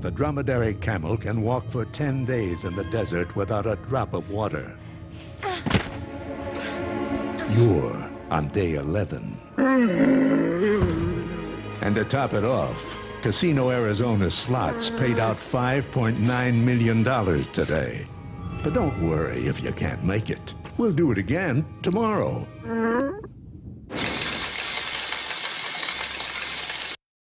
the dromedary camel can walk for 10 days in the desert without a drop of water. You're on day 11. And to top it off, Casino Arizona Slots paid out $5.9 million today. But don't worry if you can't make it. We'll do it again tomorrow.